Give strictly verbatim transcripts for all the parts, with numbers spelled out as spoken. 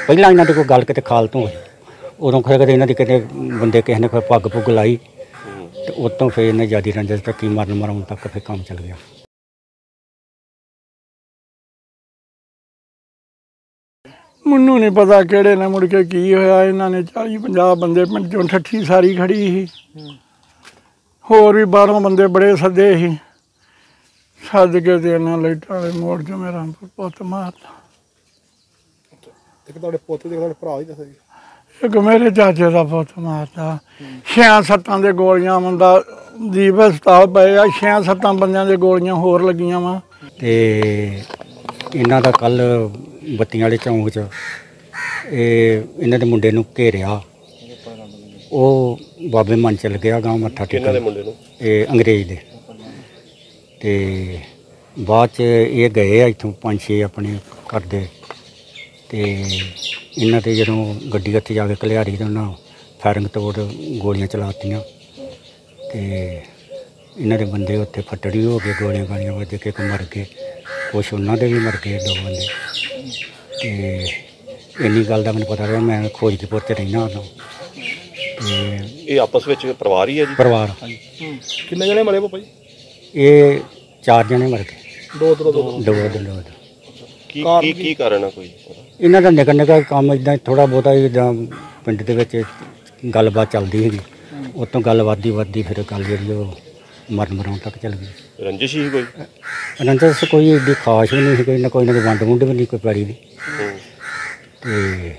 ਪਹਿਲਾਂ ਇਹਨਾਂ ਦੀ ਕੋਈ ਗੱਲ ਕਿਤੇ ਖਾਲ ਤੋਂ ਹੋਈ, ਉਦੋਂ ਫਿਰ ਕਦੇ ਇਹਨਾਂ ਦੀ ਕਿਤੇ ਬੰਦੇ ਕਿਸੇ ਨੇ ਕੋਈ ਪੱਗ ਪੁੱਗ ਲਾਈ ਤੇ ਉਤੋਂ ਫਿਰ ਇਹਨੇ ਜ਼ਿਆਦਾ ਰੰਜਿਸ਼ ਤੱਕ ਮਰਨ ਮਰਾਉਣ ਤੱਕ ਫਿਰ ਕੰਮ ਚੱਲ ਗਿਆ। ਮੈਨੂੰ ਨਹੀਂ ਪਤਾ ਕਿਹੜੇ ਨੇ ਮੁੜ ਕੇ ਕੀ ਹੋਇਆ। ਇਹਨਾਂ ਨੇ ਚਾਲੀ ਪੰਜਾਹ ਬੰਦੇ ਪਿੰਡ ਚੋਂ ਠੱਠੀ ਸਾਰੀ ਖੜੀ ਸੀ, ਹੋਰ ਵੀ ਬਾਹਰੋਂ ਬੰਦੇ ਬੜੇ ਸੱਦੇ ਸੀ। ਸੱਦ ਕੇ ਤੇ ਇਹਨਾਂ ਲਾਈਟਾਂ ਵਾਲੇ ਮੋੜ 'ਚ ਮੇਰਾ ਪੁੱਤ ਮਾਰਤਾ। ਇੱਕ ਤੁਹਾਡੇ ਪੁੱਤ ਦੇ ਤੁਹਾਡੇ ਭਰਾ ਹੀ ਦੱਸਿਆ ਜੀ? ਇੱਕ ਮੇਰੇ ਚਾਚੇ ਦਾ ਪੁੱਤ ਮਾਰਤਾ। ਛਿਆਂ ਸੱਤਾਂ ਦੇ ਗੋਲੀਆਂ ਬੰਦਾ ਦੀਪ ਹਸਪਤਾਲ ਪਏ ਆ, ਛਿਆਂ ਸੱਤਾਂ ਬੰਦਿਆਂ ਦੇ ਗੋਲੀਆਂ ਹੋਰ ਲੱਗੀਆਂ ਵਾ। ਤੇ ਇਹਨਾਂ ਦਾ ਕੱਲ ਬੱਤੀਆਂ ਵਾਲੇ ਚੌਂਕ 'ਚ ਇਹ ਇਹਨਾਂ ਦੇ ਮੁੰਡੇ ਨੂੰ ਘੇਰਿਆ, ਉਹ ਬਾਬੇ ਮਨ ਚਲ ਗਿਆ ਗਾਂ ਮੱਥਾ ਟੇਕਣ। ਮੁੰਡੇ ਨੂੰ ਇਹ ਅੰਗਰੇਜ਼ ਦੇ। ਤੇ ਬਾਅਦ 'ਚ ਇਹ ਗਏ ਆ ਇੱਥੋਂ ਪੰਜ ਛੇ ਆਪਣੇ ਘਰ ਦੇ, ਤੇ ਇਹਨਾਂ 'ਤੇ ਜਦੋਂ ਗੱਡੀ ਉੱਥੇ ਜਾ ਕੇ ਘਲਿਆਰੀ ਤਾਂ ਉਹਨਾਂ ਫਾਇਰਿੰਗ ਤੋੜ ਗੋਲੀਆਂ ਚਲਾਤੀਆਂ ਤੇ ਇਹਨਾਂ ਦੇ ਬੰਦੇ ਉੱਥੇ ਫੱਟੜੀ ਹੋ ਗਏ, ਗੋਲੀਆਂ ਗਾਲੀਆਂ ਵੱਜ ਕੇ ਇੱਕ ਮਰ ਗਏ, ਕੁਛ ਉਹਨਾਂ ਦੇ ਵੀ ਮਰ ਗਏ ਦੋ ਬੰਦੇ। ਤੇ ਇੰਨੀ ਗੱਲ ਦਾ ਮੈਨੂੰ ਪਤਾ ਰਿਹਾ, ਮੈਂ ਖੋਜਦੀਪੁਰ 'ਚ ਰਹਿਣਾ ਉਦੋਂ। ਤੇ ਇਹ ਆਪਸ ਵਿੱਚ ਪਰਿਵਾਰ ਹੀ ਹੈ ਜੀ? ਪਰਿਵਾਰ। ਕਿੰਨੇ ਜਣੇ ਮਰੇ ਪਾਪਾ ਜੀ? ਇਹ ਚਾਰ ਜਣੇ ਮਰ ਗਏ। ਦੋ ਦੋ ਦੋ ਦੋ ਦੋ ਕੀ ਕੀ ਕੀ ਕਾਰਨ ਆ ਕੋਈ? ਇਹਨਾਂ ਦਾ ਨਿੱਕਾ ਨਿੱਕਾ ਕੰਮ ਇੱਦਾਂ ਥੋੜ੍ਹਾ ਬਹੁਤਾ ਜਿੱਦਾਂ ਪਿੰਡ ਦੇ ਵਿੱਚ ਗੱਲਬਾਤ ਚੱਲਦੀ ਹੈਗੀ, ਉਹ ਤੋਂ ਗੱਲ ਵੱਧਦੀ ਵੱਧਦੀ ਫਿਰ ਗੱਲ ਜਿਹੜੀ ਉਹ ਮਰਨ ਮਰਾਉਣ ਤੱਕ ਚੱਲ ਗਈ। ਰੰਜਿਸ਼ ਹੀ ਕੋਈ? ਰੰਜਿਸ਼ ਕੋਈ ਏਡੀ ਖਾਸ ਵੀ ਨਹੀਂ ਸੀ, ਕੋਈ ਨਾ ਕੋਈ ਨਾ ਕੋਈ ਵੰਡ ਵੁੰਡ ਵੀ ਨਹੀਂ ਕੋਈ ਪੈੜੀ ਦੀ। ਤੇ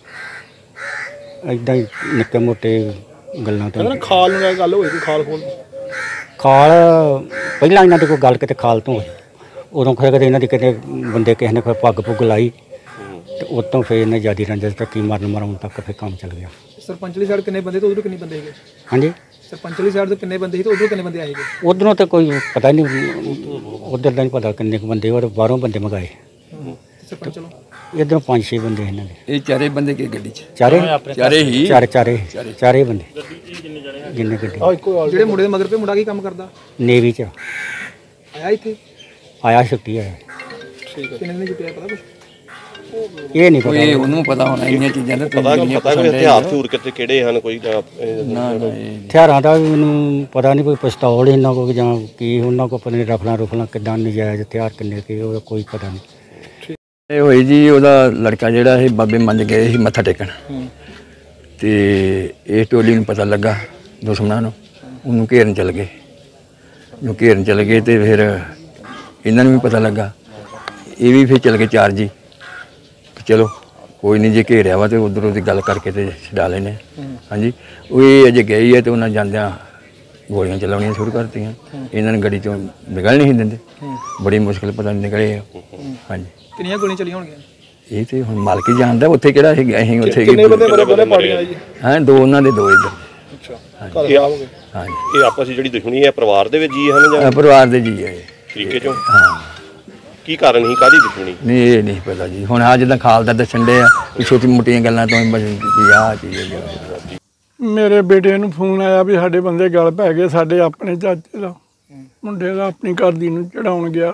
ਇੱਦਾਂ ਹੀ ਨਿੱਕੇ ਮੋਟੇ ਗੱਲਾਂ ਤੋਂ ਖਾਲ ਨੂੰ ਗੱਲ ਹੋਈ ਸੀ। ਖਾਲ ਖੋਲ ਖਾਲ ਪਹਿਲਾਂ ਇਹਨਾਂ ਦੀ ਕੋਈ ਗੱਲ ਕਿਤੇ ਖਾਲ ਤੋਂ ਹੋਈ, ਉਦੋਂ ਫਿਰ ਕਦੇ ਇਹਨਾਂ ਦੀ ਕਿਤੇ ਬੰਦੇ ਕਿਸੇ ਨੇ ਕੋਈ ਪੱਗ ਪੁੱਗ ਲਾਈ ਤੇ ਉਤੋਂ ਫਿਰ ਇਹਨੇ ਜ਼ਿਆਦਾ ਰੰਜਿਸ਼ ਤੱਕ ਮਰਨ ਮਰਾਉਣ ਤੱਕ ਫਿਰ ਕੰਮ ਚੱਲ ਗਿਆ। ਸਰਪੰਚ ਵਾਲੀ ਸਾਈਡ ਕਿੰਨੇ ਬੰਦੇ ਤੇ ਉਧਰੋਂ ਕਿੰਨੇ ਬੰਦੇ ਸੀਗੇ? ਹਾਂਜੀ, ਸਰਪੰਚ ਵਾਲੀ ਸਾਈਡ ਤੋਂ ਕਿੰਨੇ ਬੰਦੇ ਸੀ ਤੇ ਉਧਰੋਂ ਕਿੰਨੇ ਬੰਦੇ ਆਏ ਸੀਗੇ? ਉਧਰੋਂ ਤਾਂ ਕੋਈ ਪਤਾ ਨਹੀਂ, ਉਧਰ ਦਾ ਨਹੀਂ ਪਤਾ ਕਿੰਨੇ ਕੁ ਬੰਦੇ, ਔਰ ਬਾਹਰੋਂ ਬੰਦੇ ਮੰਗਾਏ। ਸਰਪੰਚ ਚਲੋ ਇੱਧਰੋਂ ਪੰਜ ਛੇ ਬੰਦੇ ਇਹਨਾਂ ਦੇ। ਇਹ ਚਾਰੇ ਬੰਦੇ ਕੀ ਗੱਡੀ 'ਚ? ਚਾਰੇ ਚਾਰੇ ਹੀ ਚਾਰੇ ਚਾਰੇ ਚਾਰੇ ਬੰਦੇ ਜਿੰਨੇ ਗੱਡੀ। ਜਿਹੜੇ ਮੁੰਡੇ ਦੇ ਮਗਰ ਪੇ ਮੁੰਡਾ ਕੀ ਕੰਮ ਕਰਦਾ? ਨੇਵੀ 'ਚ ਆਇਆ ਇੱਥੇ? ਆਇਆ, ਛੁੱਟੀ ਆਇਆ। ਠੀਕ ਹੈ। ਕਿੰਨੇ ਦਿਨ ਛੁੱਟੀ ਆਇਆ ਪਤਾ ਕੁਛ? ਇਹ ਨਹੀਂ ਪਤਾ, ਇਹ ਉਹਨੂੰ ਪਤਾ ਹੋਣਾ ਇੰਨੀਆਂ ਚੀਜ਼ਾਂ ਦਾ। ਪਤਾ ਪਤਾ ਕੋਈ ਹਥਿਆਰ ਹਥੂਰ ਕਿਤੇ ਕਿਹੜੇ ਹਨ ਕੋਈ? ਨਾ ਨਾ ਹਥਿਆਰਾਂ ਦਾ ਵੀ ਮੈਨੂੰ ਪਤਾ ਨਹੀਂ, ਕੋਈ ਪਿਸਤੌਲ ਇਹਨਾਂ ਕੋਲ ਜਾਂ ਕੀ ਉਹਨਾਂ ਕੋਲ, ਪਤਾ ਨਹੀਂ ਰਫਲਾਂ ਰੁਫਲਾਂ ਕਿੱਦਾਂ ਨਜਾਇਜ਼ ਹਥਿਆਰ ਕਿੰਨੇ ਕੀ, ਉਹ ਕੋਈ ਪਤਾ ਨਹੀਂ। ਇਹ ਹੋਈ ਜੀ, ਉਹਦਾ ਲੜਕਾ ਜਿਹੜਾ ਇਹ ਬਾਬੇ ਮੰਨ ਗਏ ਸੀ ਮੱਥਾ ਟੇਕਣ, ਤੇ ਇਹ ਟੋਲੀ ਨੂੰ ਪਤਾ ਲੱਗਾ ਦੁਸ਼ਮਣਾਂ ਨੂੰ, ਉਹਨੂੰ ਘੇਰਨ ਚੱਲ ਗਏ। ਉਹਨੂੰ ਘੇਰਨ ਚੱਲ ਗਏ ਤੇ ਫਿਰ ਇਹਨਾਂ ਨੂੰ ਵੀ ਪਤਾ ਲੱਗਾ, ਇਹ ਵੀ ਫਿਰ ਚੱਲ ਗਏ ਚਾਰ ਜੀ। ਚਲੋ ਕੋਈ ਨਹੀਂ, ਜੇ ਘੇਰਿਆ ਵਾ ਤੇ ਉੱਧਰੋਂ ਦੀ ਗੱਲ ਕਰਕੇ ਤੇ ਛਡਾ ਲੈਣੇ। ਹਾਂਜੀ, ਉਹ ਇਹ ਅਜੇ ਗਏ ਹੈ ਤੇ ਉਹਨਾਂ ਜਾਂਦਿਆਂ ਗੋਲੀਆਂ ਚਲਾਉਣੀਆਂ ਸ਼ੁਰੂ ਕਰਤੀਆਂ। ਇਹਨਾਂ ਨੇ ਗੱਡੀ ਚੋਂ ਨਿਕਲ ਨਹੀਂ ਦਿੰਦੇ, ਬੜੀ ਮੁਸ਼ਕਿਲ ਪਤਾ ਨਹੀਂ ਨਿਕਲੇ। ਹਾਂਜੀ, ਕਿੰਨੀਆਂ ਗੋਲੀਆਂ ਚਲੀਆਂ ਹੋਣਗੀਆਂ? ਇਹ ਤੇ ਹੁਣ ਮਾਲਕ ਹੀ ਜਾਣਦਾ, ਉੱਥੇ ਕਿਹੜਾ ਅਸੀਂ ਅਸੀਂ ਉੱਥੇ ਕਿੰਨੇ ਬੰਦੇ ਮਰੇ ਦੋਨੇ ਪਾਰਟੀਆਂ ਜੀ? ਹਾਂ, ਦੋ ਉਹਨਾਂ ਦੇ ਦੋ ਇੱਧਰ। ਅੱਛਾ, ਘਰ ਆਓਗੇ? ਹਾਂਜੀ। ਇਹ ਆਪਸ ਵਿੱਚ ਜਿਹੜੀ ਦੁਸ਼ਮਣੀ ਹੈ ਪਰਿਵਾਰ ਦੇ ਵਿੱਚ ਜੀ ਹਨ ਜਾਂ ਪਰਿਵਾਰ ਦੇ ਜੀ ਹੈ ਤਰੀਕੇ ਚੋਂ? ਹਾਂ। ਕੀ ਕਾਰਨ ਸੀ, ਕਾਹਦੀ ਦੁਸ਼ਮਣੀ? ਨਹੀਂ ਇਹ ਨਹੀਂ ਪਤਾ ਜੀ। ਹੁਣ ਆ ਜਿੱਦਾਂ ਖਾਲਦਾ ਦੱਸਣ ਡੇ ਆ ਕਿ ਛੋਟੀ ਮੋਟੀਆਂ ਗੱਲਾਂ ਤੋਂ ਹੀ ਆਹ ਚੀਜ਼ ਹੈ। ਮੇਰੇ ਬੇਟੇ ਨੂੰ ਫੋਨ ਆਇਆ ਵੀ ਸਾਡੇ ਬੰਦੇ ਗਲ ਪੈ ਗਏ, ਸਾਡੇ ਆਪਣੇ ਚਾਚੇ ਦਾ ਮੁੰਡੇ ਦਾ ਆਪਣੀ ਘਰ ਦੀ ਨੂੰ ਚੜਾਉਣ ਗਿਆ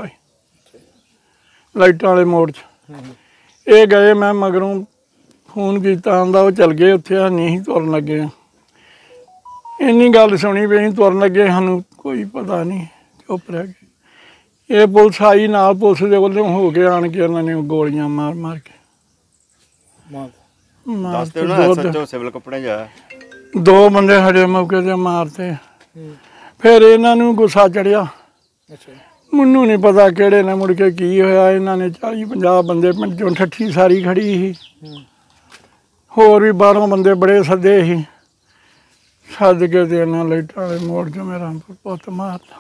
ਲਾਈਟਾਂ ਵਾਲੇ ਮੋੜ 'ਚ। ਇਹ ਗਏ, ਮੈਂ ਮਗਰੋਂ ਫੋਨ ਕੀਤਾ, ਆਂਦਾ ਉਹ ਚੱਲ ਗਏ ਉੱਥੇ, ਨਹੀਂ ਤੁਰਨ ਲੱਗੇ। ਇੰਨੀ ਗੱਲ ਸੁਣੀ ਵੀ ਅਸੀਂ ਤੁਰਨ ਲੱਗੇ, ਸਾਨੂੰ ਕੋਈ ਪਤਾ ਨਹੀਂ, ਚੁੱਪ ਰਹਿ ਗਏ। ਇਹ ਪੁਲਿਸ ਆਈ ਨਾਲ, ਪੁਲਿਸ ਦੇ ਵੱਲੋਂ ਹੋ ਕੇ ਆਣ ਕੇ ਉਹਨਾਂ ਨੇ ਗੋਲੀਆਂ ਮਾਰ ਮਾਰ ਕੇ ਮਾਰ ਸਿਵਲ ਕੱਪੜੇ ਜਾ ਦੋ ਬੰਦੇ ਸਾਡੇ ਮੌਕੇ 'ਤੇ ਮਾਰਤੇ। ਫਿਰ ਇਹਨਾਂ ਨੂੰ ਗੁੱਸਾ ਚੜਿਆ। ਮੈਨੂੰ ਨਹੀਂ ਪਤਾ ਕਿਹੜੇ ਨੇ ਮੁੜ ਕੇ ਕੀ ਹੋਇਆ। ਇਹਨਾਂ ਨੇ ਚਾਲੀ ਪੰਜਾਹ ਬੰਦੇ ਪਿੰਡ ਚੋਂ ਠੱਠੀ ਸਾਰੀ ਖੜੀ ਸੀ, ਹੋਰ ਵੀ ਬਾਹਰੋਂ ਬੰਦੇ ਬੜੇ ਸੱਦੇ ਸੀ। ਸੱਦ ਕੇ ਤੇ ਇਹਨਾਂ ਲਾਈਟਾਂ ਵਾਲੇ ਮੋੜ 'ਚ ਮੇਰਾ ਪੁੱਤ ਮਾਰਤਾ।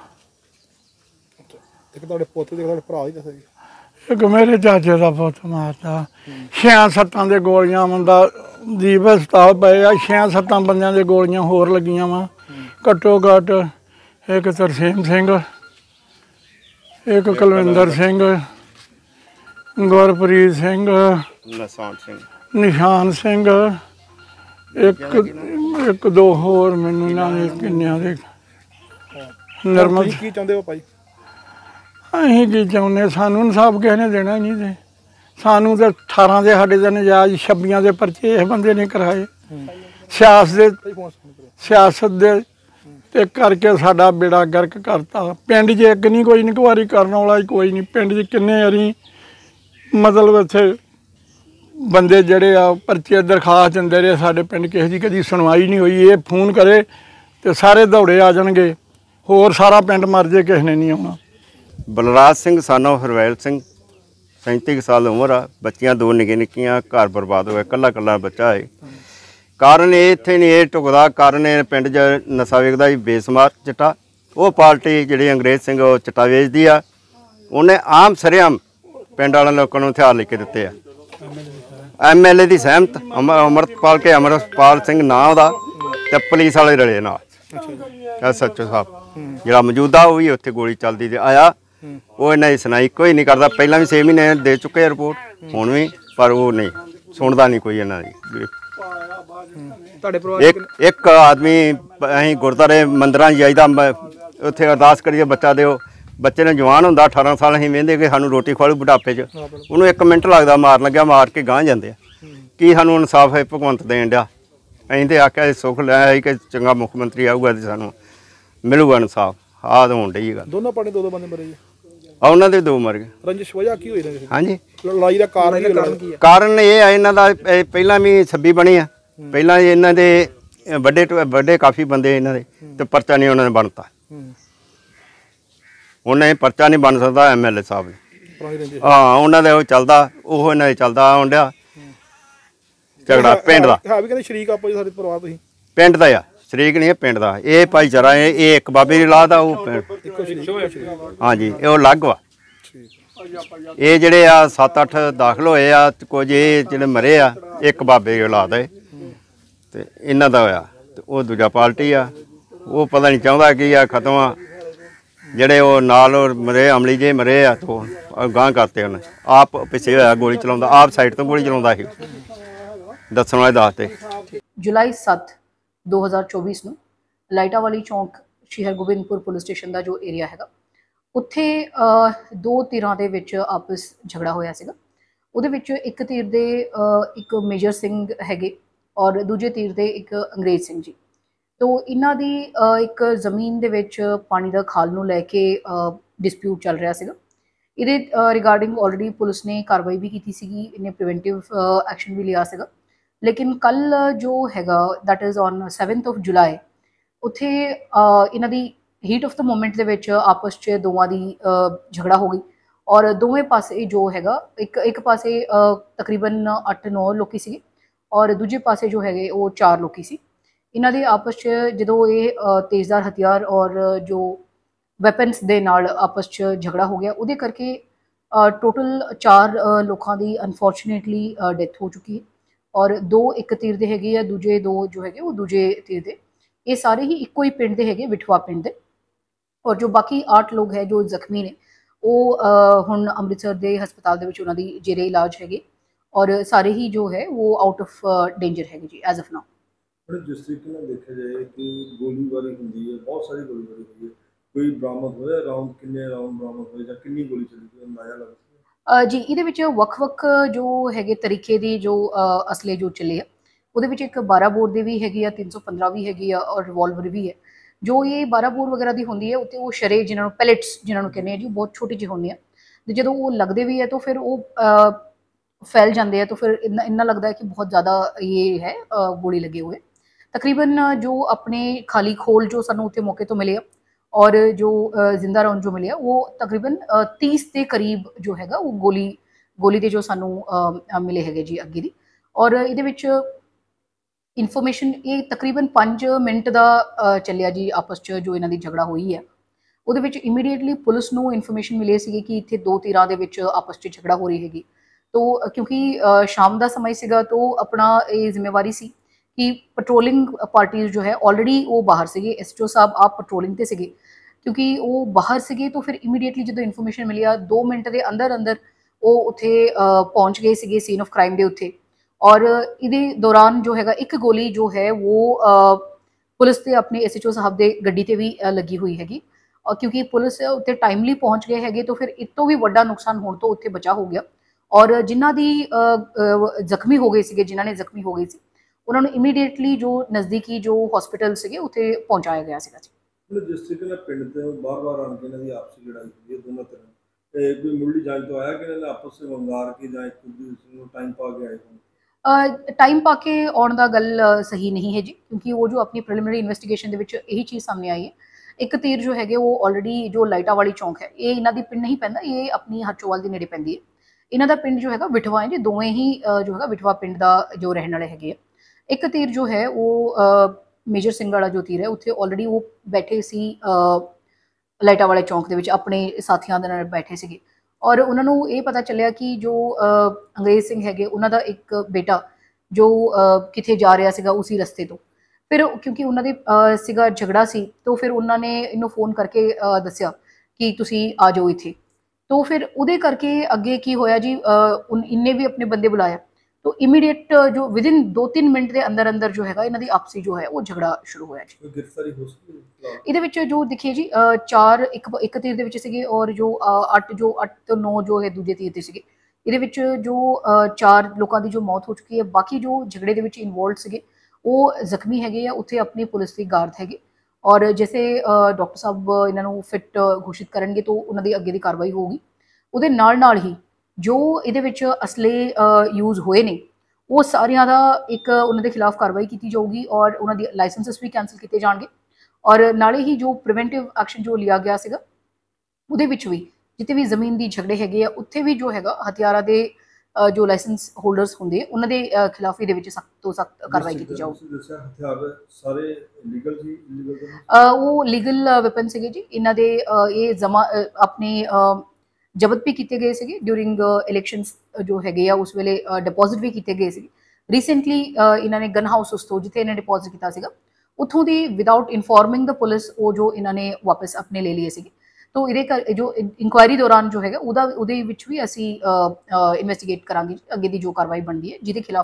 ਇੱਕ ਤੁਹਾਡੇ ਪੁੱਤ ਦੇ ਤੁਹਾਡੇ ਭਰਾ ਹੀ ਦੱਸਿਆ ਜੀ? ਇੱਕ ਮੇਰੇ ਚਾਚੇ ਦਾ ਪੁੱਤ ਮਾਰਤਾ। ਛਿਆਂ ਸੱਤਾਂ ਦੇ ਗੋਲੀਆਂ ਬੰਦਾ ਦੀਪ ਹਸਪਤਾਲ ਪਏ ਆ, ਛਿਆਂ ਸੱਤਾਂ ਬੰਦਿਆਂ ਦੇ ਗੋਲੀਆਂ ਹੋਰ ਲੱਗੀਆਂ ਵਾ ਘੱਟੋ ਘੱਟ। ਇੱਕ ਤਰਸੇਮ ਸਿੰਘ, ਇੱਕ ਕੁਲਵਿੰਦਰ ਸਿੰਘ, ਗੁਰਪ੍ਰੀਤ ਸਿੰਘ, ਨਿਸ਼ਾਨ ਸਿੰਘ ਨਿਸ਼ਾਨ ਸਿੰਘ, ਇੱਕ ਇੱਕ ਦੋ ਹੋਰ ਮੈਨੂੰ ਨਾ ਕਿੰਨਿਆਂ ਦੇ। ਨਰਮਲ ਕੀ ਚਾਹੁੰਦੇ ਹੋ ਭਾਈ? ਅਸੀਂ ਕੀ ਚਾਹੁੰਦੇ, ਸਾਨੂੰ ਇਨਸਾਫ ਕਿਸੇ ਨੇ ਦੇਣਾ ਹੀ ਨਹੀਂ। ਤੇ ਸਾਨੂੰ ਤੇ ਅਠਾਰਾਂ ਦੇ ਸਾਡੇ ਦੇ ਨਜਾਇਜ਼ ਛੱਬੀਆਂ ਦੇ ਪਰਚੇ ਇਸ ਬੰਦੇ ਨੇ ਕਰਾਏ। ਸਿਆਸਤ ਦੇ ਸਿਆਸਤ ਦੇ ਤੇ ਕਰਕੇ ਸਾਡਾ ਬੇੜਾ ਗਰਕ ਕਰਤਾ। ਪਿੰਡ 'ਚ ਇੱਕ ਨਹੀਂ ਕੋਈ ਇਨਕੁਆਇਰੀ ਕਰਨ ਵਾਲਾ ਕੋਈ ਨਹੀਂ। ਪਿੰਡ 'ਚ ਕਿੰਨੇ ਵਾਰੀ ਮਤਲਬ ਇੱਥੇ ਬੰਦੇ ਜਿਹੜੇ ਆ ਪਰਚੇ ਦਰਖਾਸਤ ਦਿੰਦੇ ਰਹੇ, ਸਾਡੇ ਪਿੰਡ ਕਿਸੇ ਦੀ ਕਦੀ ਸੁਣਵਾਈ ਨਹੀਂ ਹੋਈ। ਇਹ ਫੋਨ ਕਰੇ ਤੇ ਸਾਰੇ ਦੌੜੇ ਆ ਜਾਣਗੇ, ਹੋਰ ਸਾਰਾ ਪਿੰਡ ਮਰ ਜੇ, ਕਿਸੇ ਨੇ ਨਹੀਂ ਆਉਣਾ। ਬਲਰਾਜ ਸਿੰਘ ਸਾਨੋ ਹਰਵੈਲ ਸਿੰਘ, ਸੈਂਤੀ ਕੁ ਸਾਲ ਉਮਰ ਆ। ਬੱਚੀਆਂ ਦੋ ਨਿੱਕੀਆਂ ਨਿੱਕੀਆਂ, ਘਰ ਬਰਬਾਦ ਹੋਇਆ, ਕੱਲਾ ਕੱਲਾ ਬੱਚਾ ਹੈ। ਕਾਰਨ ਇਹ ਇੱਥੇ ਨਹੀਂ ਇਹ ਟੁਕਦਾ, ਕਾਰਨ ਇਹ ਪਿੰਡ 'ਚ ਨਸ਼ਾ ਵੇਚਦਾ ਜੀ ਬੇਸੁਮਾਰ ਚਿੱਟਾ। ਉਹ ਪਾਰਟੀ ਜਿਹੜੀ ਅੰਗਰੇਜ਼ ਸਿੰਘ ਉਹ ਚਿੱਟਾ ਵੇਚਦੀ ਆ, ਉਹਨੇ ਆਮ ਸਰੇਆਮ ਪਿੰਡ ਵਾਲਿਆਂ ਲੋਕਾਂ ਨੂੰ ਹਥਿਆਰ ਲੈ ਕੇ ਦਿੱਤੇ ਆ। ਐਮ ਐਲ ਏ ਦੀ ਸਹਿਮਤ ਅਮਰਤਪਾਲ ਕੇ ਅਮਰਪਾਲ ਸਿੰਘ ਨਾਂ ਉਹਦਾ, ਤੇ ਪੁਲਿਸ ਵਾਲੇ ਰਲੇ ਨਾਲ ਐਸ ਐਚ ਓ ਸਾਹਿਬ ਜਿਹੜਾ ਮੌਜੂਦਾ ਉਹ ਵੀ ਉੱਥੇ ਗੋਲੀ ਚੱਲਦੀ ਤੇ ਆਇਆ। ਉਹ ਇਹਨਾਂ ਦੀ ਸੁਣਾਈ ਕੋਈ ਨਹੀਂ ਕਰਦਾ। ਪਹਿਲਾਂ ਵੀ ਛੇ ਮਹੀਨੇ ਦੇ ਚੁੱਕੇ ਰਿਪੋਰਟ, ਹੁਣ ਵੀ, ਪਰ ਉਹ ਨਹੀਂ ਸੁਣਦਾ ਨਹੀਂ ਕੋਈ ਇਹਨਾਂ ਦੀ। ਤੁਹਾਡੇ ਪਰਿਵਾਰ ਇੱਕ ਇੱਕ ਆਦਮੀ ਅਸੀਂ ਗੁਰਦੁਆਰੇ ਮੰਦਿਰਾਂ 'ਚ ਜਾਈਦਾ, ਉੱਥੇ ਅਰਦਾਸ ਕਰੀਏ ਬੱਚਾ ਦਿਓ। ਬੱਚੇ ਨੇ ਜਵਾਨ ਹੁੰਦਾ ਅਠਾਰਾਂ ਸਾਲ, ਅਸੀਂ ਵਹਿੰਦੇ ਕਿ ਸਾਨੂੰ ਰੋਟੀ ਖਵਾਲੂ ਬੁਢਾਪੇ 'ਚ, ਉਹਨੂੰ ਇੱਕ ਮਿੰਟ ਲੱਗਦਾ ਮਾਰਨ ਲੱਗਿਆ, ਮਾਰ ਕੇ ਗਾਂਹ ਜਾਂਦੇ ਆ। ਕੀ ਸਾਨੂੰ ਇਨਸਾਫ ਹੈ ਭਗਵੰਤ ਦੇਣ ਡਿਆ? ਅਸੀਂ ਤਾਂ ਆਖਿਆ ਸੁੱਖ ਲੈ ਆਈ ਕਿ ਚੰਗਾ ਮੁੱਖ ਮੰਤਰੀ ਆਊਗਾ ਤੇ ਸਾਨੂੰ ਮਿਲੂਗਾ ਇਨਸਾਫ। ਆਹ ਤਾਂ ਹੋਣ ਡਈ ਗੱਲ। ਦੋਨੋਂ ਪਾਰਟੀ ਦੋ ਦੋ ਬੰਦੇ ਮਰੇ ਜੀ। ਆ ਉਹਨਾਂ ਦੇ ਦੋ ਮਰ ਗਏ। ਰੰਜਿਸ਼ ਵਜ੍ਹਾ ਕੀ ਹੋਈ ਰੰਜਿਸ਼? ਹਾਂਜੀ, ਲੜਾਈ ਦਾ ਕਾਰਨ ਕੀ ਹੈ? ਕਾਰਨ ਇਹ ਆ ਇਹਨਾਂ ਦਾ ਇਹ ਪਹਿਲਾਂ ਵੀ ਛੱਬੀ ਬਣੀ ਆ। ਪਹਿਲਾਂ ਇਹਨਾਂ ਦੇ ਵੱਡੇ ਵੱਡੇ ਕਾਫੀ ਬੰਦੇ ਇਹਨਾਂ ਦੇ, ਤੇ ਪਰਚਾ ਨਹੀਂ ਉਹਨਾਂ ਨੇ ਬਣਤਾ। ਉਹਨਾਂ ਇਹ ਪਰਚਾ ਨਹੀਂ ਬਣ ਸਕਦਾ ਐਮ ਐਲ ਏ ਸਾਹਿਬ ਨੇ। ਹਾਂ, ਉਹਨਾਂ ਦੇ ਉਹ ਚੱਲਦਾ, ਉਹ ਇਹਨਾਂ ਦੇ ਚੱਲਦਾ ਆਉਣ ਡਿਆ ਝਗੜਾ ਪਿੰਡ ਦਾ। ਹਾਂ ਵੀ ਕਹਿੰਦੇ ਸ਼ਰੀਕ ਆਪੋ ਜੀ ਸਾਡੇ ਪਰਿਵਾਰ ਤੁਸੀਂ। ਪਿੰਡ ਦਾ ਆ, ਸ਼ਰੀਕ ਨਹੀਂ, ਇਹ ਪਿੰਡ ਦਾ। ਇਹ ਭਾਈਚਾਰਾ ਇਹ ਇਹ ਇੱਕ ਬਾਬੇ ਦੀ ਲਾਦ ਆ, ਉਹ ਹਾਂਜੀ ਇਹ ਉਹ ਅਲੱਗ ਵਾ। ਇਹ ਜਿਹੜੇ ਆ ਸੱਤ ਅੱਠ ਦਾਖਲ ਹੋਏ ਆ, ਕੁਝ ਇਹ ਜਿਹੜੇ ਮਰੇ ਆ ਇੱਕ ਬਾਬੇ ਦੀ ਔਲਾਦ ਹੈ, ਤੇ ਇਹਨਾਂ ਦਾ ਹੋਇਆ। ਤੇ ਉਹ ਦੂਜਾ ਪਾਰਟੀ ਆ, ਉਹ ਪਤਾ ਨਹੀਂ ਚਾਹੁੰਦਾ ਕੀ ਆ, ਖਤਮ ਆ। ਜਿਹੜੇ ਉਹ ਨਾਲ ਮਰੇ ਅਮਲੀ ਜੇ ਮਰੇ ਆ, ਤੋਂ ਗਾਂਹ ਕਰਤੇ ਉਹਨੇ। ਆਪ ਪਿੱਛੇ ਹੋਇਆ ਗੋਲੀ ਚਲਾਉਂਦਾ, ਆਪ ਸਾਈਡ ਤੋਂ ਗੋਲੀ ਚਲਾਉਂਦਾ ਸੀ, ਦੱਸਣ ਵਾਲੇ ਦੱਸਦੇ। ਜੁਲਾਈ ਸੱਤ ਦੋ ਹਜ਼ਾਰ ਚੌਬੀ ਨੂੰ ਲਾਈਟਾ ਵਾਲੀ ਚੌਂਕ ਸ਼੍ਰੀ ਹਰਗੋਬਿੰਦਪੁਰ ਪੁਲਿਸ ਸਟੇਸ਼ਨ ਦਾ ਜੋ ਏਰੀਆ ਹੈਗਾ, ਉੱਥੇ ਦੋ ਧਿਰਾਂ ਦੇ ਵਿੱਚ ਆਪਸ ਝਗੜਾ ਹੋਇਆ ਸੀਗਾ। ਉਹਦੇ ਵਿੱਚ ਇੱਕ ਧਿਰ ਦੇ ਇੱਕ ਮੇਜਰ ਸਿੰਘ ਹੈਗੇ ਔਰ ਦੂਜੇ ਧਿਰ ਦੇ ਇੱਕ ਅੰਗਰੇਜ਼ ਸਿੰਘ ਜੀ। ਤੋ ਇਹਨਾਂ ਦੀ ਇੱਕ ਜ਼ਮੀਨ ਦੇ ਵਿੱਚ ਪਾਣੀ ਦਾ ਖਾਲ ਨੂੰ ਲੈ ਕੇ ਡਿਸਪਿਊਟ ਚੱਲ ਰਿਹਾ ਸੀਗਾ। ਇਹਦੇ ਰਿਗਾਰਡਿੰਗ ਆਲਰੇਡੀ ਪੁਲਿਸ ਨੇ ਕਾਰਵਾਈ ਵੀ ਕੀਤੀ ਸੀਗੀ, ਇਹਨੇ ਪ੍ਰੀਵੈਂਟਿਵ ਐਕਸ਼ਨ ਵੀ ਲਿਆ ਸੀਗਾ। ਲੇਕਿਨ ਕੱਲ ਜੋ ਹੈਗਾ that is on seventh of July, ਉੱਥੇ ਇਹਨਾਂ ਦੀ ਹੀਟ ਆਫ ਦ ਮੂਮੈਂਟ ਦੇ ਵਿੱਚ ਆਪਸ 'ਚ ਦੋਵਾਂ ਦੀ ਝਗੜਾ ਹੋ ਗਈ ਔਰ ਦੋਵੇਂ ਪਾਸੇ ਜੋ ਹੈਗਾ ਇੱਕ ਇੱਕ ਪਾਸੇ ਤਕਰੀਬਨ ਅੱਠ ਨੌ ਲੋਕੀ ਸੀਗੇ ਔਰ ਦੂਜੇ ਪਾਸੇ ਜੋ ਹੈਗੇ ਉਹ ਚਾਰ ਲੋਕੀ ਸੀ। ਇਹਨਾਂ ਦੇ ਆਪਸ 'ਚ ਜਦੋਂ ਇਹ ਤੇਜ਼ਧਾਰ ਹਥਿਆਰ ਔਰ ਜੋ ਵੈਪਨਸ ਦੇ ਨਾਲ ਆਪਸ 'ਚ ਝਗੜਾ ਹੋ ਗਿਆ, ਉਹਦੇ ਕਰਕੇ ਟੋਟਲ ਚਾਰ ਲੋਕਾਂ ਦੀ ਅਨਫੋਰਚੂਨੇਟਲੀ ਡੈਥ ਹੋ ਚੁੱਕੀ ਹੈ ਔਰ ਦੋ ਇੱਕ ਧਿਰ ਦੇ ਹੈਗੇ ਆ, ਦੂਜੇ ਦੋ ਜੋ ਹੈਗੇ ਉਹ ਦੂਜੇ ਧਿਰ ਦੇ। ਇਹ ਸਾਰੇ ਹੀ ਇੱਕੋ ਹੀ ਪਿੰਡ ਦੇ ਹੈਗੇ, ਵਿਠਵਾ ਪਿੰਡ ਦੇ। ਔਰ ਜੋ ਬਾਕੀ ਆठ ਲੋਕ ਹੈ ਜੋ ਜ਼ਖਮੀ ਨੇ, ਉਹ ਹੁਣ ਅੰਮ੍ਰਿਤਸਰ ਦੇ ਹਸਪਤਾਲ ਦੇ ਵਿੱਚ ਉਹਨਾਂ ਦੀ ਜੇਰੇ ਇਲਾਜ ਹੈਗੇ ਔਰ ਸਾਰੇ ਹੀ ਜੋ ਹੈ ਉਹ ਆਊਟ ਆਫ ਡੇਂਜਰ ਹੈਗੇ ਜੀ ਐਜ਼ ਆਫ ਨਾਓ। ਜਿਸ ਤਰੀਕੇ ਨਾਲ ਦੇਖਿਆ ਜਾਏ ਕਿ ਗੋਲੀਬਾਰੀ ਹੁੰਦੀ ਹੈ, ਬਹੁਤ ਸਾਰੀ ਗੋਲੀਬਾਰੀ ਹੁੰਦੀ ਹੈ, ਕੋਈ ਬਰਾਮਦ ਹੋਇਆ ਰਾਉਂਡ? ਕਿੰਨੇ ਰਾਉਂਡ ਬਰਾਮਦ ਹੋਏ ਜਾਂ ਕਿੰਨੀ ਗੋਲੀ ਚੱਲੀ, ਕੋਈ ਅੰਦਾਜ਼ਾ ਲੱਗ ਸਕਦਾ? ਜੀ ਇਹਦੇ ਵਿੱਚ ਵੱਖ-ਵੱਖ ਜੋ ਹੈਗੇ ਤਰੀਕੇ ਦੀ ਜੋ ਅਸਲੇ ਜੋ ਚੱਲੇ ਆ, ਉਹਦੇ ਵਿੱਚ ਇੱਕ ਬਾਰਾਂ ਬੋਰ ਦੇ ਵੀ ਹੈਗੀ ਆ, ਤਿੰਨ ਸੌ ਪੰਦਰਾਂ ਵੀ ਹੈਗੀ ਆ ਔਰ ਰਿਵੋਲਵਰ ਵੀ ਹੈ। ਜੋ ਇਹ ਬਾਰਾਂ ਬੋਰ ਵਗੈਰਾ ਦੀ ਹੁੰਦੀ ਹੈ ਉੱਤੇ ਉਹ ਸ਼ਰੇ ਜਿਹਨਾਂ ਨੂੰ ਪੈਲੇਟਸ ਜਿਹਨਾਂ ਨੂੰ ਕਹਿੰਦੇ ਆ ਜੀ, ਬਹੁਤ ਛੋਟੀ ਜਿਹੀ ਹੁੰਦੀ ਆ, ਤੇ ਜਦੋਂ ਉਹ ਲੱਗਦੇ ਵੀ ਹੈ ਤਾਂ ਫਿਰ ਉਹ ਫੈਲ ਜਾਂਦੇ ਆ, ਤਾਂ ਫਿਰ ਇੰਨਾ ਇੰਨਾ ਲੱਗਦਾ ਹੈ ਕਿ ਬਹੁਤ ਜ਼ਿਆਦਾ ਇਹ ਹੈ ਗੋਲੀ ਲੱਗੇ ਹੋਏ। ਤਕਰੀਬਨ ਜੋ ਆਪਣੇ ਖਾਲੀ ਖੋਲ ਜੋ ਸਾਨੂੰ ਉੱਥੇ ਮੌਕੇ ਤੋਂ ਮਿਲੇ ਆ ਔਰ ਜੋ ਜ਼ਿੰਦਾ ਰਾਉਂਡ ਜੋ ਮਿਲਿਆ ਉਹ ਤਕਰੀਬਨ ਤੀਸ ਦੇ ਕਰੀਬ ਜੋ ਹੈਗਾ ਉਹ ਗੋਲੀ ਗੋਲੀ ਦੇ ਜੋ ਸਾਨੂੰ ਮਿਲੇ ਹੈਗੇ ਜੀ ਅੱਗੇ ਦੀ। ਔਰ ਇਹਦੇ ਵਿੱਚ ਇਨਫੋਰਮੇਸ਼ਨ ਇਹ ਤਕਰੀਬਨ ਪੰਜ ਮਿੰਟ ਦਾ ਚੱਲਿਆ ਜੀ ਆਪਸ 'ਚ ਜੋ ਇਹਨਾਂ ਦੀ ਝਗੜਾ ਹੋਈ ਹੈ। ਉਹਦੇ ਵਿੱਚ ਇਮੀਡੀਏਟਲੀ ਪੁਲਿਸ ਨੂੰ ਇਨਫੋਰਮੇਸ਼ਨ ਮਿਲੀ ਸੀਗੀ ਕਿ ਇੱਥੇ ਦੋ ਧਿਰਾਂ ਦੇ ਵਿੱਚ ਆਪਸ 'ਚ ਝਗੜਾ ਹੋ ਰਹੀ ਹੈਗੀ। ਤੋ ਕਿਉਂਕਿ ਸ਼ਾਮ ਦਾ ਸਮਾਂ ਸੀਗਾ ਤਾਂ ਆਪਣਾ ਇਹ ਜ਼ਿੰਮੇਵਾਰੀ ਸੀ ਕਿ ਪੈਟਰੋਲਿੰਗ ਪਾਰਟੀਜ਼ ਜੋ ਹੈ ਆਲਰੇਡੀ ਉਹ ਬਾਹਰ ਸੀਗੇ, ਐਸ ਓ ਸਾਹਿਬ ਆਪ ਪੈਟਰੋਲਿੰਗ ਤੇ ਸੀਗੇ। ਕਿਉਂਕਿ ਉਹ ਬਾਹਰ ਸੀਗੇ ਤਾਂ ਫਿਰ ਇਮੀਡੀਏਟਲੀ ਜਦੋਂ ਇਨਫੋਰਮੇਸ਼ਨ ਮਿਲੀ ਆ ਦੋ ਮਿੰਟ ਦੇ ਅੰਦਰ ਅੰਦਰ ਉਹ ਉੱਥੇ ਪਹੁੰਚ ਗਏ ਸੀਗੇ ਸੀਨ ਆਫ ਕ੍ਰਾਈਮ ਦੇ ਉੱਤੇ। ਔਰ ਇਹਦੇ ਦੌਰਾਨ ਜੋ ਹੈਗਾ ਇੱਕ ਗੋਲੀ ਜੋ ਹੈ ਉਹ ਪੁਲਿਸ ਤੇ ਆਪਣੇ ਐਸ ਐਚ ਓ ਸਾਹਿਬ ਦੇ ਗੱਡੀ ਤੇ ਵੀ ਲੱਗੀ ਹੋਈ ਹੈਗੀ। ਔਰ ਕਿਉਂਕਿ ਪੁਲਿਸ ਉੱਤੇ ਟਾਈਮਲੀ ਪਹੁੰਚ ਗਏ ਹੈਗੇ ਤਾਂ ਫਿਰ ਇਸ ਤੋਂ ਵੀ ਵੱਡਾ ਨੁਕਸਾਨ ਹੋਣ ਤੋਂ ਉੱਥੇ ਬਚਾ ਹੋ ਗਿਆ ਔਰ ਜਿਨ੍ਹਾਂ ਦੀ ਅ, ਅ, ਜ਼ਖਮੀ ਹੋ ਗਏ ਸੀਗੇ, ਜਿਨ੍ਹਾਂ ਨੇ ਜ਼ਖਮੀ ਹੋ ਗਏ ਸੀ, ਉਹਨਾਂ ਨੂੰ ਇਮੀਡੀਏਟਲੀ ਜੋ ਨਜ਼ਦੀਕੀ ਜੋ ਹਸਪੀਟਲ ਸੀਗੇ ਉੱਥੇ ਪਹੁੰਚਾਇਆ ਗਿਆ ਸੀਗਾ ਜੀ। ਮਤਲਬ ਜਿਸ ਤਰੀਕੇ ਨਾਲ ਪਿੰਡ ਤੇ ਬਾਰ-ਬਾਰ ਆਣ ਕੇ ਇਹਨਾਂ ਦੀ ਆਪਸੀ ਲੜਾਈ ਹੁੰਦੀ ਹੈ ਦੋਨਾਂ ਤਰ੍ਹਾਂ, ਤੇ ਕੋਈ ਮੁੱਢਲੀ ਜਾਂਚ ਤੋਂ ਆਇਆ ਕਿ ਇਹਨਾਂ ਨੇ ਆਪਸ ਵਿੱਚ ਵੰਗਾਰ ਕੇ ਜਾਂ ਇੱਕ ਦੂਸਰੇ ਨੂੰ ਟਾਈਮ ਪਾ ਕੇ ਆਏ ਹੋਣ? ਟਾਈਮ ਪਾ ਕੇ ਆਉਣ ਦਾ ਗੱਲ ਅ, ਸਹੀ ਨਹੀਂ ਹੈ ਜੀ, ਕਿਉਂਕਿ ਉਹ ਜੋ ਆਪਣੀ ਪ੍ਰੀਲਿਮਿਨਰੀ ਇਨਵੈਸਟੀਗੇਸ਼ਨ ਦੇ ਵਿੱਚ ਇਹੀ ਚੀਜ਼ ਸਾਹਮਣੇ ਆਈ ਹੈ। ਇੱਕ ਤੀਰ ਜੋ ਹੈਗੇ ਉਹ ਆਲਰੇਡੀ ਜੋ ਲਾਈਟਾਂ ਵਾਲੀ ਚੌਂਕ ਹੈ, ਇਹ ਇਹਨਾਂ ਦੀ ਪਿੰਡ ਨਹੀਂ ਪੈਂਦਾ, ਇਹ ਆਪਣੀ ਹਰਚੋਵਾਲ ਦੇ ਨੇੜੇ ਪੈਂਦੀ ਹੈ। ਇਹਨਾਂ ਦਾ ਪਿੰਡ ਜੋ ਹੈਗਾ ਵਿਠਵਾ ਹੈ ਜੀ, ਦੋਵੇਂ ਹੀ ਅ, ਜੋ ਹੈਗਾ ਵਿਠਵਾ ਪਿੰਡ ਦਾ ਜੋ ਰਹਿਣ ਵਾਲੇ ਹੈਗੇ ਆ। ਇੱਕ ਤੀਰ ਜੋ ਹੈ ਉਹ ਅ, ਮੇਜਰ ਸਿੰਘ ਵਾਲਾ ਜੋ ਤੀਰ ਹੈ ਉੱਥੇ ਆਲਰੇਡੀ ਉਹ ਬੈਠੇ ਸੀ ਅ, ਲਾਈਟਾਂ ਵਾਲੇ ਚੌਂਕ ਦੇ ਵਿੱਚ ਆਪਣੇ ਸਾਥੀਆਂ ਦੇ ਨਾਲ ਬੈਠੇ ਸੀਗੇ, ਔਰ ਉਹਨਾਂ ਨੂੰ ਇਹ ਪਤਾ ਚੱਲਿਆ ਕਿ ਜੋ ਅ, ਅੰਗਰੇਜ਼ ਸਿੰਘ ਹੈਗੇ ਉਹਨਾਂ ਦਾ ਇੱਕ ਬੇਟਾ ਜੋ ਅ, ਕਿਤੇ ਜਾ ਰਿਹਾ ਸੀਗਾ ਉਸੇ ਰਸਤੇ ਤੋਂ, ਫਿਰ ਕਿਉਂਕਿ ਉਹਨਾਂ ਦੇ ਅ, ਸੀਗਾ ਝਗੜਾ ਸੀ, ਤਾਂ ਫਿਰ ਉਹਨਾਂ ਨੇ ਇਹਨੂੰ ਫੋਨ ਕਰਕੇ ਅ, ਦੱਸਿਆ ਕਿ ਤੁਸੀਂ ਆ ਜਾਓ ਇੱਥੇ। तो फिर उदे करके अगे की होया जी, अ, उन इन्ने भी अपने बंदे बुलाया, तो इमीडिएट जो विद इन दो तीन मिनट के अंदर अंदर जो है इन्हां दी आपसी जो है वो झगड़ा शुरू होया जी। ਕੋਈ ਗ੍ਰਿਫਤਾਰੀ ਹੋ ਸਕਦੀ ਹੈ? ਇਹਦੇ ਵਿੱਚ ਜੋ ਦੇਖੀਏ ਜੀ ਅ, ਚਾਰ ਇੱਕ ਇੱਕ ਤੀਰ ਦੇ ਵਿੱਚ ਸੀਗੇ, ਔਰ ਜੋ ਅ, ਅੱਠ ਜੋ ਅੱਠ ਤੋਂ ਨੌ ਜੋ ਹੈ ਦੂਜੇ ਤੀਰ ਤੇ ਸੀਗੇ। ਇਹਦੇ ਵਿੱਚ ਜੋ ਅ, ਚਾਰ ਲੋਕਾਂ ਦੀ ਜੋ ਮੌਤ ਹੋ ਚੁੱਕੀ ਹੈ, ਬਾਕੀ ਜੋ ਝਗੜੇ ਦੇ ਵਿੱਚ ਇਨਵੋਲਵਡ ਸੀਗੇ ਉਹ ਜ਼ਖਮੀ ਹੈਗੇ ਆ, ਉੱਥੇ ਆਪਣੀ ਪੁਲਿਸ ਦੀ ਗਾਰਡ ਹੈਗੇ, ਔਰ ਜੈਸੇ ਡਾਕਟਰ ਸਾਹਿਬ ਇਹਨਾਂ ਨੂੰ ਫਿੱਟ ਘੋਸ਼ਿਤ ਕਰਨਗੇ ਤਾਂ ਉਹਨਾਂ ਦੀ ਅੱਗੇ ਦੀ ਕਾਰਵਾਈ ਹੋਊਗੀ। ਉਹਦੇ ਨਾਲ ਨਾਲ ਹੀ ਜੋ ਇਹਦੇ ਵਿੱਚ ਅਸਲੇ ਯੂਜ਼ ਹੋਏ ਨੇ ਉਹ ਸਾਰਿਆਂ ਦਾ ਇੱਕ ਉਹਨਾਂ ਦੇ ਖਿਲਾਫ ਕਾਰਵਾਈ ਕੀਤੀ ਜਾਊਗੀ, ਔਰ ਉਹਨਾਂ ਦੀ ਲਾਇਸੈਂਸਸ ਵੀ ਕੈਂਸਲ ਕੀਤੇ ਜਾਣਗੇ, ਔਰ ਨਾਲੇ ਹੀ ਜੋ ਪ੍ਰੀਵੈਂਟਿਵ ਐਕਸ਼ਨ ਜੋ ਲਿਆ ਗਿਆ ਸੀਗਾ ਉਹਦੇ ਵਿੱਚ ਵੀ ਜਿੱਥੇ ਵੀ ਜ਼ਮੀਨ ਦੀ ਝਗੜੇ ਹੈਗੇ ਆ ਉੱਥੇ ਵੀ ਜੋ ਹੈਗਾ ਹਥਿਆਰਾਂ ਦੇ ਅ, ਜੋ ਲਾਇਸੈਂਸ ਹੋਲਡਰਸ ਹੁੰਦੇ ਆ ਉਹਨਾਂ ਦੇ ਅ, ਖਿਲਾਫ ਇਹਦੇ ਵਿੱਚ ਸਖਤ ਤੋਂ ਸਖਤ ਕਾਰਵਾਈ ਕੀਤੀ ਜਾਊਗੀ। ਤੁਸੀਂ ਦੱਸਿਆ ਹਥਿਆਰ ਸਾਰੇ ਲੀਗਲ ਸੀ, ਇਲੀਗਲ ਅ, ਉਹ ਲੀਗਲ ਵੈਪਨ ਸੀਗੇ ਜੀ ਇਹਨਾਂ ਦੇ, ਅ, ਇਹ ਜਮਾ ਅ, ਆਪਣੇ ਅ, ਜ਼ਬਤ ਵੀ ਕੀਤੇ ਗਏ ਸੀਗੇ ਡਿਊਰਿੰਗ ਇਲੈਕਸ਼ਨਸ ਜੋ ਹੈਗੇ ਆ ਉਸ ਵੇਲੇ ਡਿਪੋਜ਼ਿਟ ਵੀ ਕੀਤੇ ਗਏ ਸੀ। ਰੀਸੈਂਟਲੀ ਇਹਨਾਂ ਨੇ ਗਨ ਹਾਊਸ ਉਸ ਤੋਂ ਜਿੱਥੇ ਇਹਨੇ ਡਿਪੋਜ਼ਿਟ ਕੀਤਾ ਸੀਗਾ ਉੱਥੋਂ ਦੀ ਵਿਦਆਊਟ ਇਨਫੋਰਮਿੰਗ ਦ ਪੁਲਿਸ ਉਹ ਜੋ ਇਹਨਾਂ ਨੇ ਵਾਪਸ ਆਪਣੇ ਲੈ ਲਏ ਸੀਗੇ। तो ਇਹਦੇ ਕਰ ਜੋ ਇਨਕੁਆਇਰੀ ਦੌਰਾਨ ਜੋ ਹੈਗਾ ਉਹਦਾ ਉਹਦੇ ਵਿੱਚ ਵੀ ਅਸੀਂ ਇਨਵੈਸਟੀਗੇਟ ਕਰਾਂਗੇ ਅੱਗੇ ਦੀ ਜੋ ਕਾਰਵਾਈ ਬਣਦੀ ਹੈ ਜਿਹਦੇ ਖਿਲਾਫ